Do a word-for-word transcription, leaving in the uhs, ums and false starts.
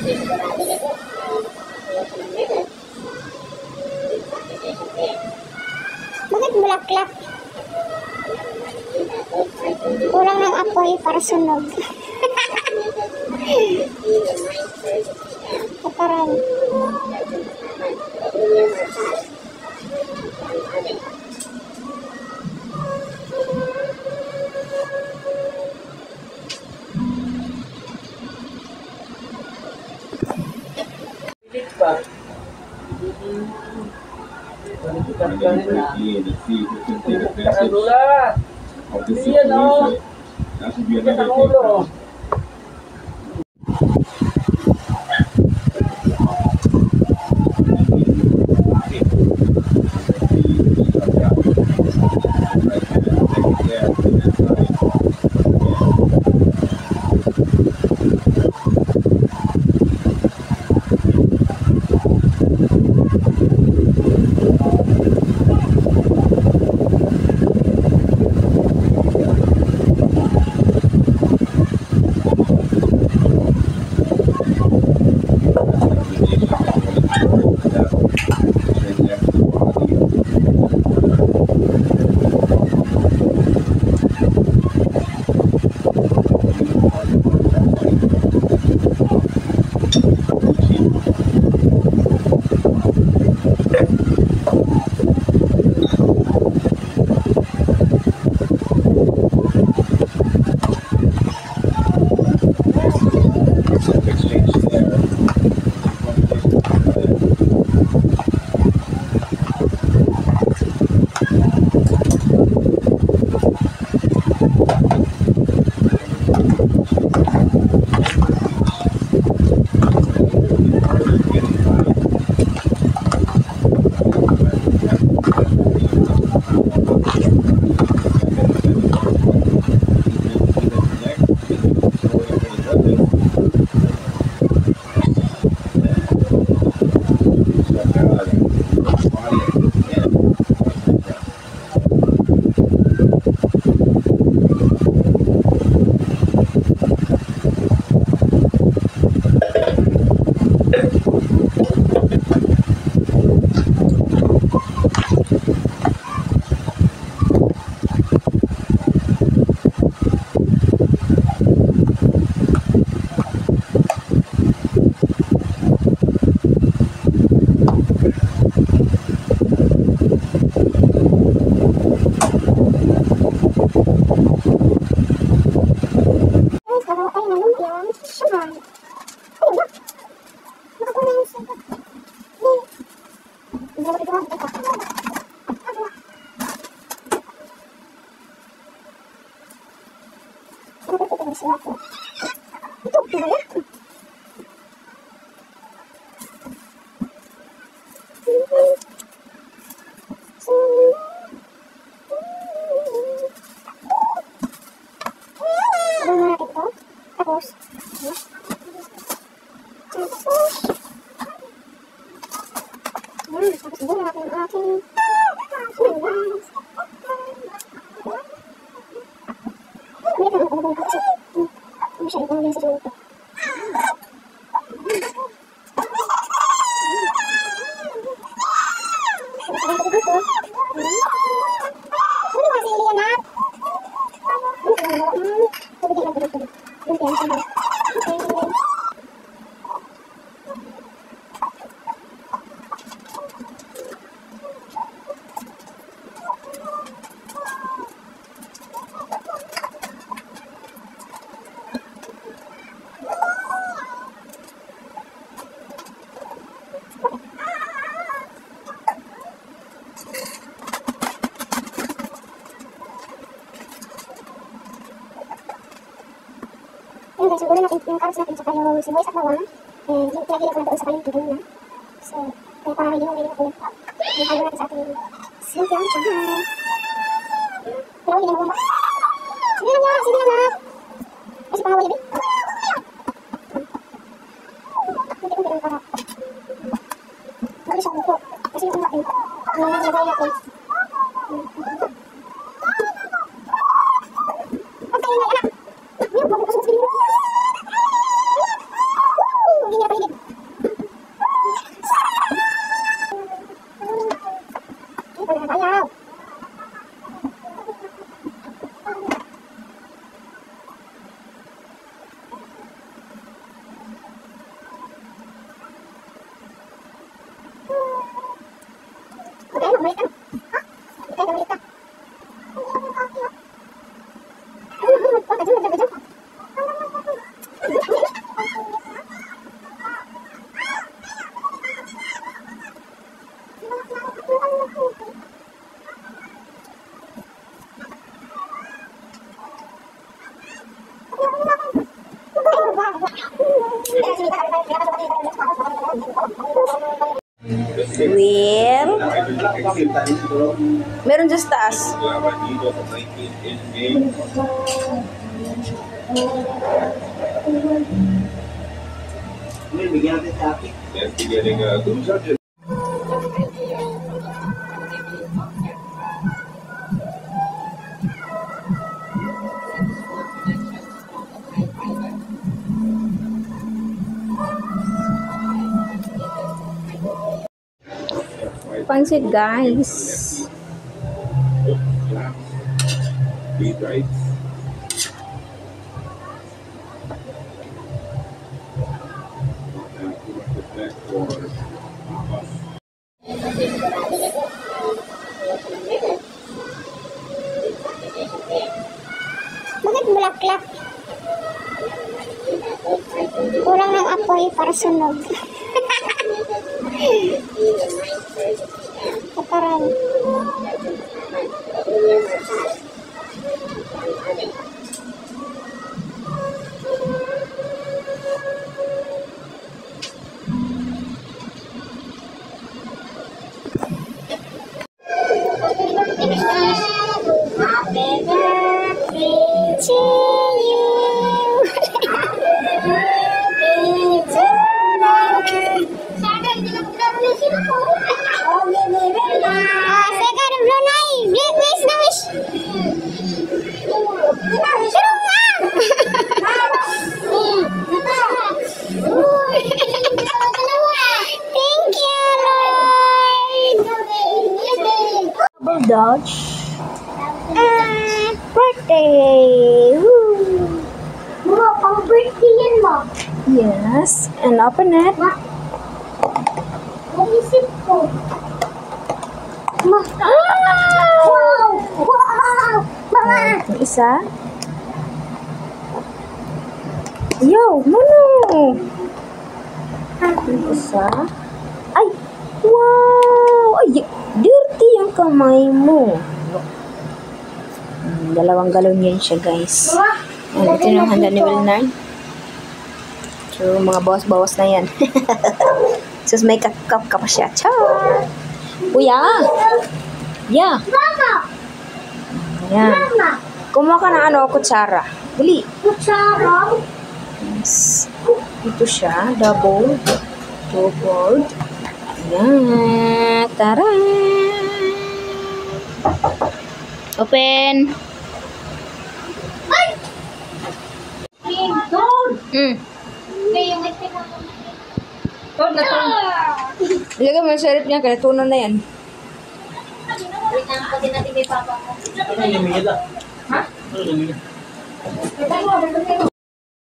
Bakit bulaklak? Kulang ng apoy para sunog. Kaparan. Guys, siguro natin yung carrots natin saka yung sibuyas at bawang. Eh, pinagilid ko na doon sa palinto doon na. So, kaya para hindi mo may ako. Yung halo natin sa ating silpiang tsahan. Pero hindi na mo ba? Sige na nga, sige na nga. Kasi pangawal ibig. Hindi ko hindi para. Magalis ako po. Kasi yung natin. Yung nagagay natin. Okay, anak. Yung bago ko sa mga balik ka. Ha? Kaya balik ka. Will, meron dyan sa taas. Pansit, guys. Bakit bulaklak? Kulang ng apoy para sunog. Kataran. Happy birthday to you. Ah, second blow na eh. Wish na wish. Suruh nga. Thank you, Lord. Double Dutch. Ah, birthday. Woo. Mama, pang birthday yan mo. Yes. And open it. Naisip ko. Ma. Ah! Wow! Wow! Mama! Yung isa. Yo, mono. Yung isa. Ay! Wow! Ay, dirty yung kamay mo. Hmm, dalawang galon yan siya, guys. Mama! Ayan, ito yung handa ni Wilnard. So, mga bawas-bawas na yan. Sus, may cup ka pa siya. Char! Kuya! Yeah! Mama! Ayan. Mama! Kumuha ka ng ano, kutsara. Dali. Kutsara? Yes. Ito siya. Double. Double. Ayan. Tara! Open! Ay! Don't! Mm. May yung ice cream mo. Ito, natunan. Ilagay mo yung syrup niya, kaya natunan na yan. Wait lang, pati natin may papa ko. Ha?